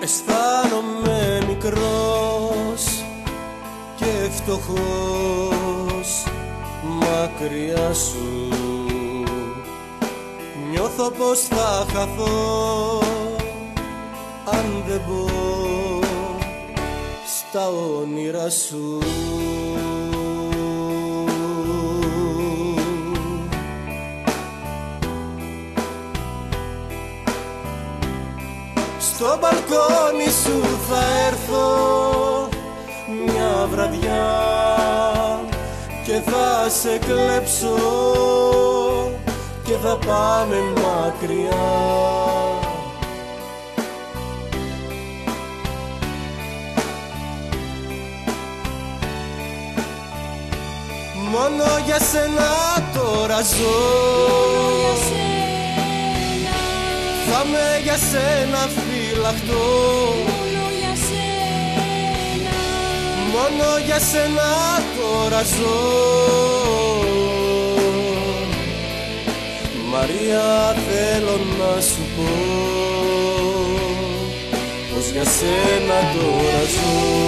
Αισθάνομαι μικρός και φτωχός μακριά σου. Νιώθω πως θα χαθώ αν δεν μπω στα όνειρα σου. Στο μπαλκόνι σου θα έρθω μια βραδιά και θα σε κλέψω και θα πάμε μακριά. Μόνο για σένα τώρα ζω. Θα με για σένα φυλαχτώ. Μόνο για σένα τώρα ζω. Μαρία, θέλω να σου πω πως για σένα τώρα ζω.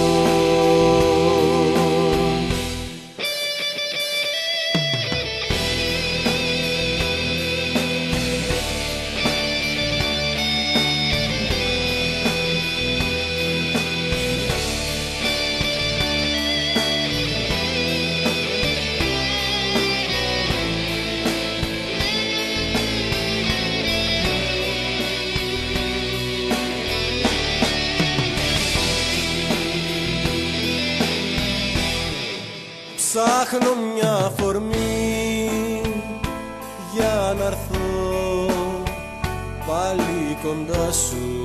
Ψάχνω μια αφορμή για να έρθω πάλι κοντά σου.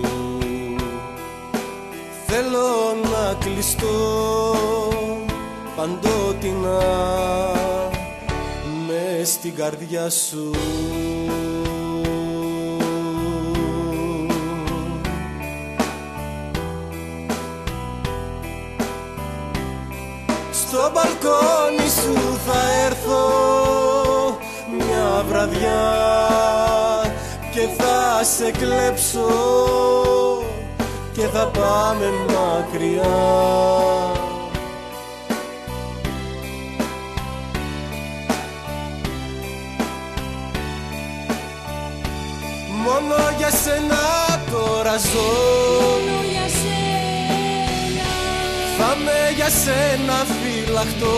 Θέλω να κλειστώ παντότινα μες στην καρδιά σου. Στο μπαλκόνι σου θα έρθω μια βραδιά και θα σε κλέψω και θα πάμε μακριά. Μόνο για σένα τώρα ζω. Θα με για σένα φυλαχτώ.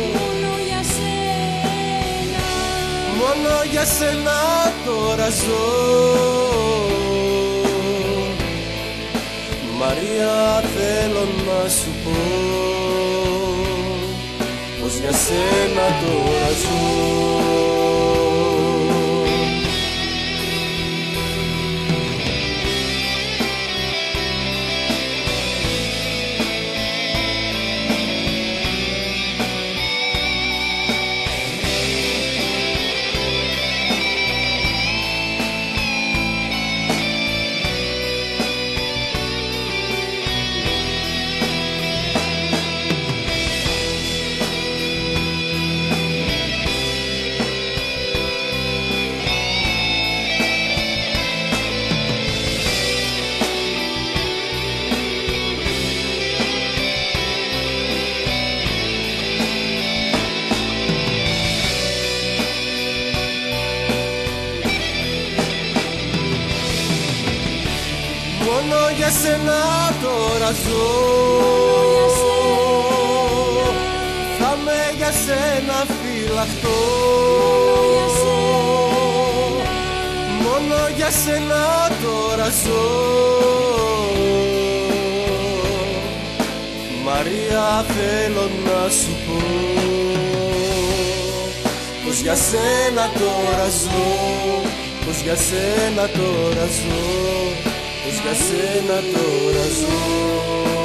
Μόνο για σένα τώρα ζω. Μαρία, θέλω να σου πω πως για σένα τώρα ζω. Μόνο για σένα τώρα ζω. Θα με για σένα φυλαχτώ. Μόνο για σένα τώρα ζω. Μαρία, θέλω να σου πω πως για σένα τώρα ζω. Πως για σένα τώρα ζω. Πως για σένα τώρα ζω.